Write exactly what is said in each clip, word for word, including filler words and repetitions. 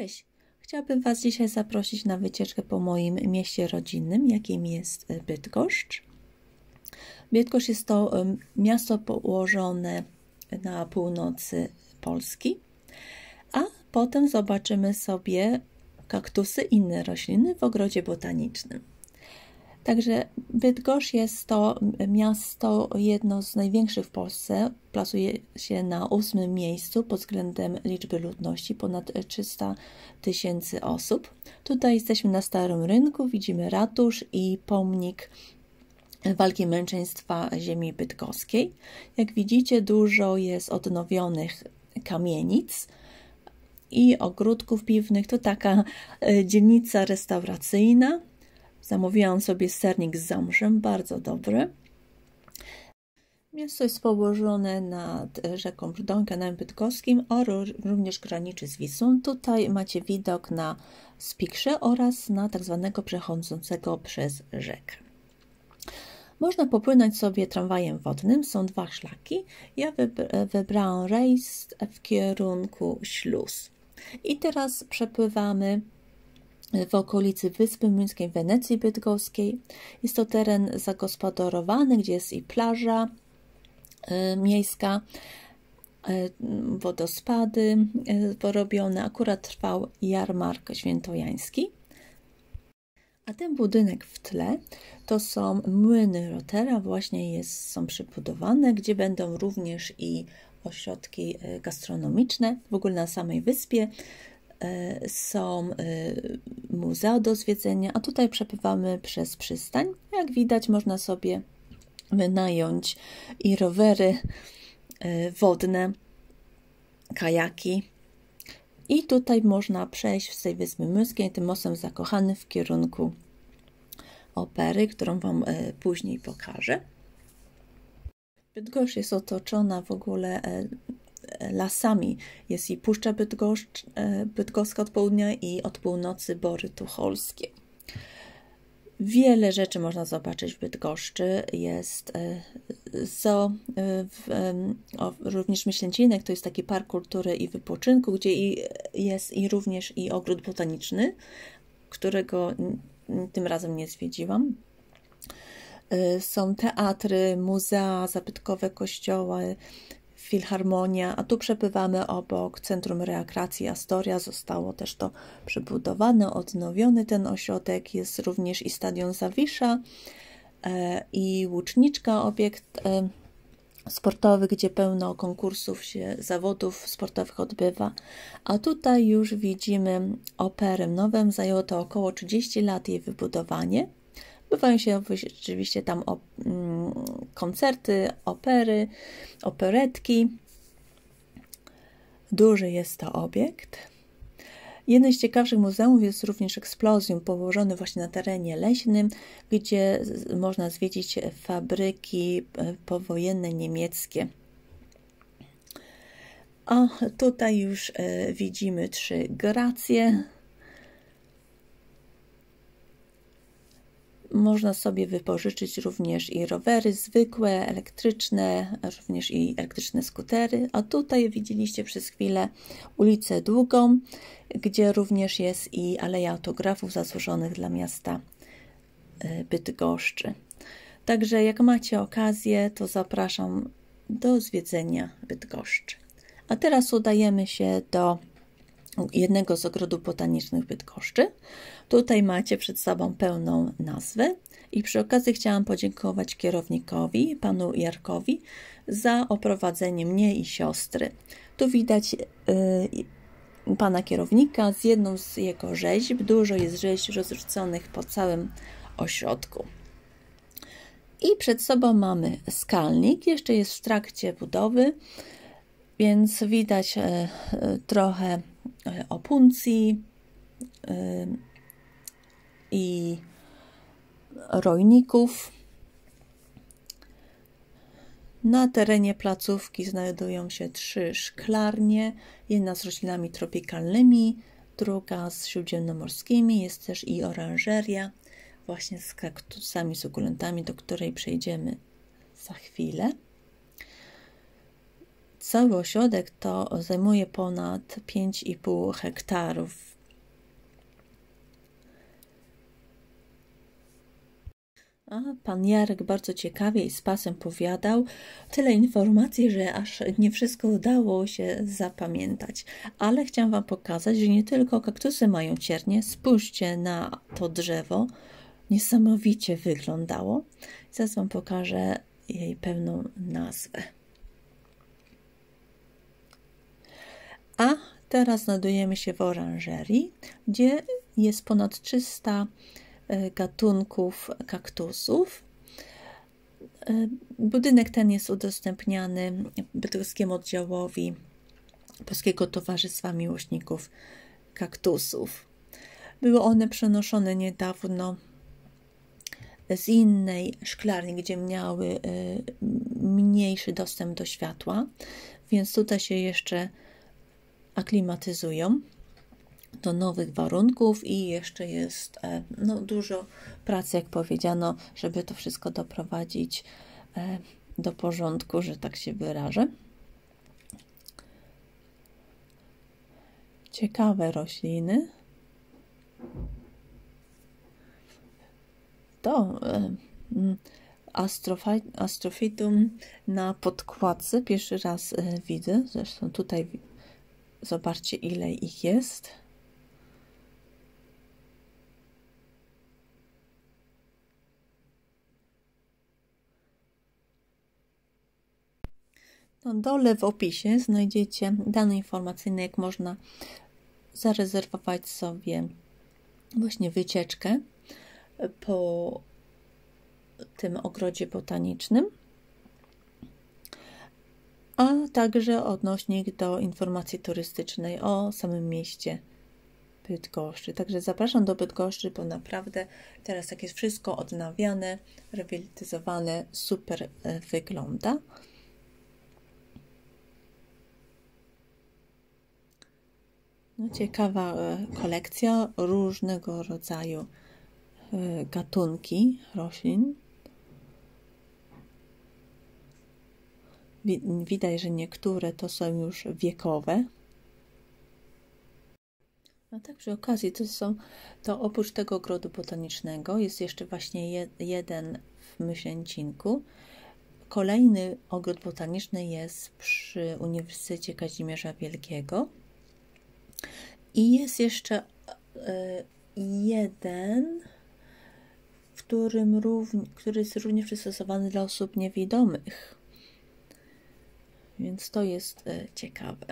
Cześć! Chciałabym Was dzisiaj zaprosić na wycieczkę po moim mieście rodzinnym, jakim jest Bydgoszcz. Bydgoszcz jest to miasto położone na północy Polski, a potem zobaczymy sobie kaktusy i inne rośliny w ogrodzie botanicznym. Także Bydgoszcz jest to miasto jedno z największych w Polsce. Plasuje się na ósmym miejscu pod względem liczby ludności, ponad trzysta tysięcy osób. Tutaj jesteśmy na Starym Rynku, widzimy ratusz i pomnik walki męczeństwa ziemi bydgoskiej. Jak widzicie, dużo jest odnowionych kamienic i ogródków piwnych. To taka dzielnica restauracyjna. Zamówiłam sobie sernik z zamrzem, bardzo dobry. Miasto jest położone nad rzeką Brdą, kanałem bydgoskim, a również graniczy z Wisłą. Tutaj macie widok na Spikrze oraz na tak zwanego przechodzącego przez rzekę. Można popłynąć sobie tramwajem wodnym, są dwa szlaki. Ja wybrałam rejs w kierunku Śluz. I teraz przepływamy w okolicy Wyspy Młyńskiej, Wenecji Bydgoskiej. Jest to teren zagospodarowany, gdzie jest i plaża y, miejska, y, wodospady y, porobione. Akurat trwał jarmark świętojański. A ten budynek w tle to są młyny Rotera, właśnie jest, są przybudowane, gdzie będą również i ośrodki gastronomiczne. W ogóle na samej wyspie są muzea do zwiedzenia, a tutaj przepływamy przez przystań. Jak widać, można sobie wynająć i rowery wodne, kajaki. I tutaj można przejść z tej Wyspy Młyńskiej tym mostem Zakochany w kierunku opery, którą Wam później pokażę. Bydgoszcz jest otoczona w ogóle lasami. Jest i Puszcza Bydgoszcz, Bydgoska od południa i od północy Bory Tucholskie. Wiele rzeczy można zobaczyć w Bydgoszczy. Jest zoo, również Myślęcinek, to jest taki park kultury i wypoczynku, gdzie jest i również i ogród botaniczny, którego tym razem nie zwiedziłam. Są teatry, muzea, zabytkowe kościoły, filharmonia, a tu przepływamy obok Centrum Rekreacji Astoria. Zostało też to przebudowane, odnowiony ten ośrodek. Jest również i Stadion Zawisza e, i Łuczniczka, obiekt e, sportowy, gdzie pełno konkursów się, zawodów sportowych odbywa. A tutaj już widzimy Operę Nową. Zajęło to około trzydzieści lat jej wybudowanie. Odbywają się oczywiście tam op koncerty, opery, operetki. Duży jest to obiekt. Jednym z ciekawszych muzeów jest również Eksplozjum, położony właśnie na terenie leśnym, gdzie można zwiedzić fabryki powojenne niemieckie. A tutaj już widzimy trzy gracje. Można sobie wypożyczyć również i rowery zwykłe, elektryczne, również i elektryczne skutery. A tutaj widzieliście przez chwilę ulicę Długą, gdzie również jest i aleja autografów zasłużonych dla miasta Bydgoszczy. Także jak macie okazję, to zapraszam do zwiedzenia Bydgoszczy. A teraz udajemy się do jednego z ogrodów botanicznych Bydgoszczy. Tutaj macie przed sobą pełną nazwę i przy okazji chciałam podziękować kierownikowi, panu Jarkowi, za oprowadzenie mnie i siostry. Tu widać yy, pana kierownika z jedną z jego rzeźb. Dużo jest rzeźb rozrzuconych po całym ośrodku. I przed sobą mamy skalnik, jeszcze jest w trakcie budowy, więc widać yy, trochę opuncji yy, i rojników. Na terenie placówki znajdują się trzy szklarnie, jedna z roślinami tropikalnymi, druga z śródziemnomorskimi, jest też i oranżeria właśnie z kaktusami, sukulentami, do której przejdziemy za chwilę. Cały ośrodek to zajmuje ponad pięć i pół hektarów. A pan Jarek bardzo ciekawie i z pasem powiadał. Tyle informacji, że aż nie wszystko udało się zapamiętać. Ale chciałam wam pokazać, że nie tylko kaktusy mają ciernie. Spójrzcie na to drzewo. Niesamowicie wyglądało. Zaraz wam pokażę jej pełną nazwę. A teraz znajdujemy się w oranżerii, gdzie jest ponad trzysta gatunków kaktusów. Budynek ten jest udostępniany bydgoskiemu oddziałowi Polskiego Towarzystwa Miłośników Kaktusów. Były one przenoszone niedawno z innej szklarni, gdzie miały mniejszy dostęp do światła, więc tutaj się jeszcze aklimatyzują do nowych warunków i jeszcze jest no, dużo pracy, jak powiedziano, żeby to wszystko doprowadzić do porządku, że tak się wyrażę. Ciekawe rośliny. To Astrophytum na podkładce. Pierwszy raz widzę, zresztą tutaj zobaczcie, ile ich jest. Na dole w opisie znajdziecie dane informacyjne, jak można zarezerwować sobie właśnie wycieczkę po tym ogrodzie botanicznym, a także odnośnik do informacji turystycznej o samym mieście Bydgoszczy. Także zapraszam do Bydgoszczy, bo naprawdę teraz tak jest wszystko odnawiane, rewitalizowane, super wygląda. No, ciekawa kolekcja, różnego rodzaju gatunki roślin. Widać, że niektóre to są już wiekowe. No tak, przy okazji to są, to oprócz tego ogrodu botanicznego jest jeszcze właśnie je, jeden w Myślęcinku. Kolejny ogród botaniczny jest przy Uniwersytecie Kazimierza Wielkiego. I jest jeszcze y, jeden, w którym równie, który jest również przystosowany dla osób niewidomych. Więc to jest y, ciekawe.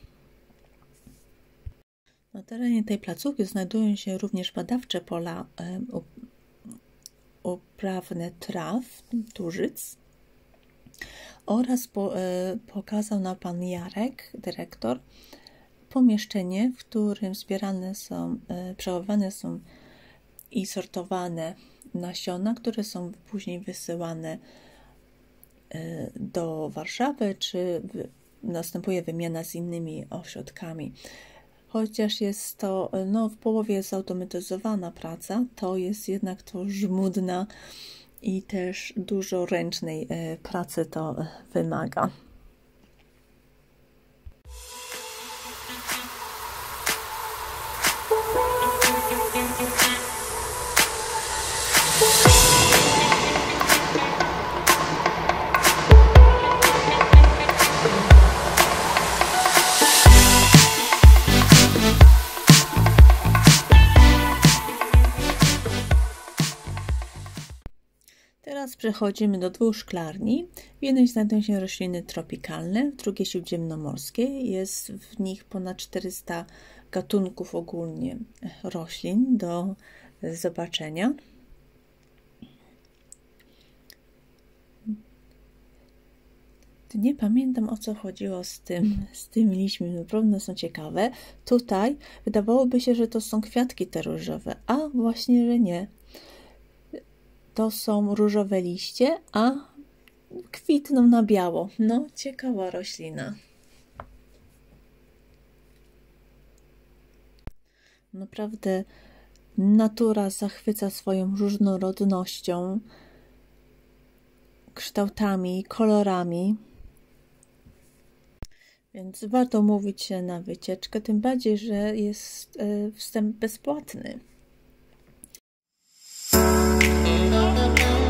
Na terenie tej placówki znajdują się również badawcze pola y, uprawne traw, tużyc. Oraz po, y, pokazał nam pan Jarek, dyrektor, pomieszczenie, w którym zbierane są, y, przechowywane są i sortowane nasiona, które są później wysyłane y, do Warszawy, czy w, następuje wymiana z innymi ośrodkami. Chociaż jest to no, w połowie zautomatyzowana praca, to jest jednak to żmudna i też dużo ręcznej y, pracy to wymaga. Teraz przechodzimy do dwóch szklarni. W jednej znajdują się rośliny tropikalne, w drugiej śródziemnomorskie. Jest w nich ponad czterysta gatunków ogólnie roślin do zobaczenia. Nie pamiętam, o co chodziło z tym, z tymi liśćmi, naprawdę są ciekawe. Tutaj wydawałoby się, że to są kwiatki te różowe, a właśnie, że nie. To są różowe liście, a kwitną na biało. No, ciekawa roślina. Naprawdę natura zachwyca swoją różnorodnością, kształtami, kolorami. Więc warto umówić się na wycieczkę, tym bardziej, że jest wstęp bezpłatny.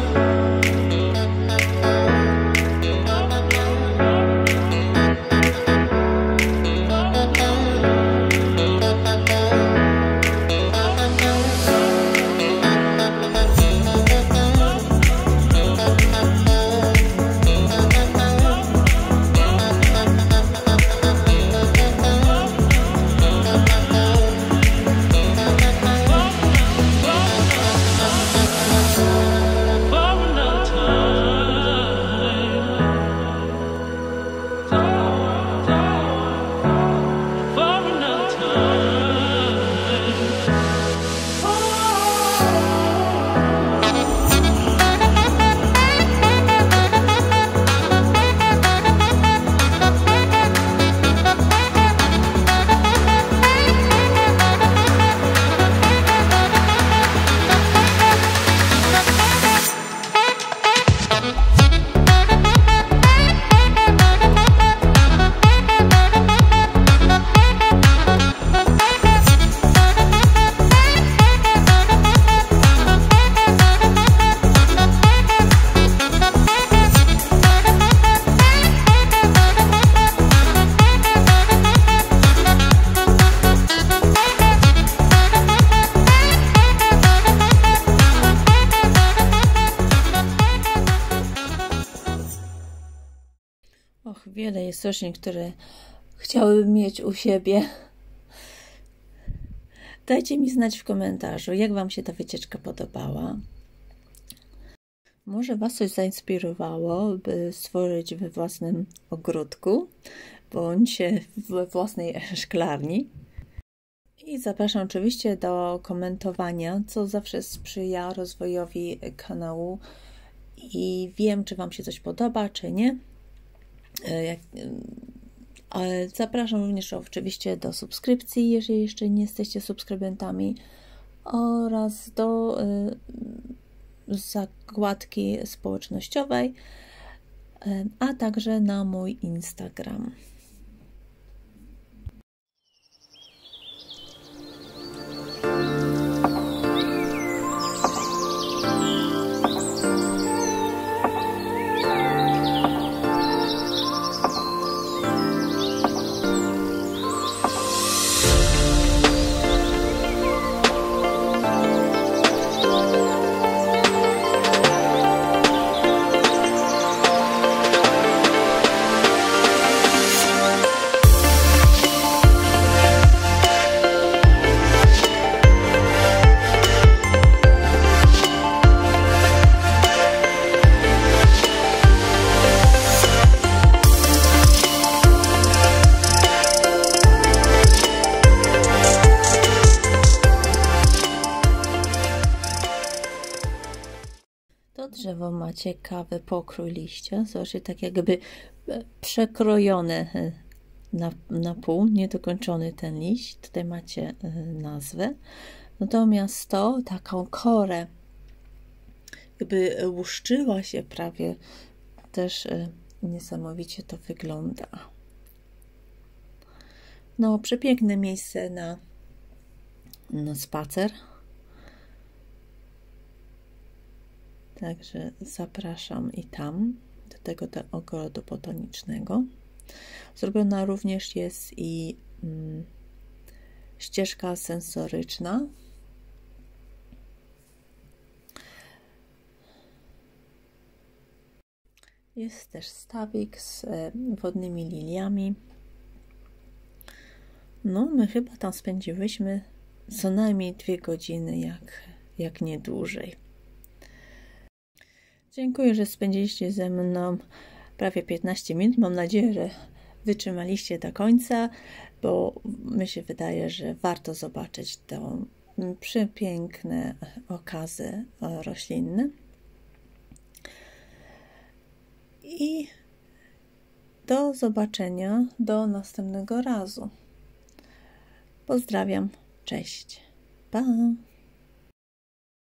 jest roślin, które chciałabym mieć u siebie. Dajcie mi znać w komentarzu, jak Wam się ta wycieczka podobała. Może Was coś zainspirowało, by stworzyć we własnym ogródku, bądź we własnej szklarni. I zapraszam oczywiście do komentowania, co zawsze sprzyja rozwojowi kanału i wiem, czy Wam się coś podoba, czy nie. Ale zapraszam również oczywiście do subskrypcji, jeżeli jeszcze nie jesteście subskrybentami, oraz do zakładki społecznościowej, a także na mój Instagram. To drzewo ma ciekawy pokrój liścia. Zobaczcie, tak jakby przekrojone na, na pół, niedokończony ten liść. Tutaj macie nazwę. Natomiast to, taką korę, jakby łuszczyła się prawie, też niesamowicie to wygląda. No, przepiękne miejsce na, na spacer. Także zapraszam i tam, do tego do ogrodu botanicznego. Zrobiona również jest i mm, ścieżka sensoryczna. Jest też stawik z e, wodnymi liliami. No, my chyba tam spędziłyśmy co najmniej dwie godziny, jak, jak nie dłużej. Dziękuję, że spędziliście ze mną prawie piętnaście minut. Mam nadzieję, że wytrzymaliście do końca, bo mi się wydaje, że warto zobaczyć te przepiękne okazy roślinne. I do zobaczenia do następnego razu. Pozdrawiam. Cześć. Pa!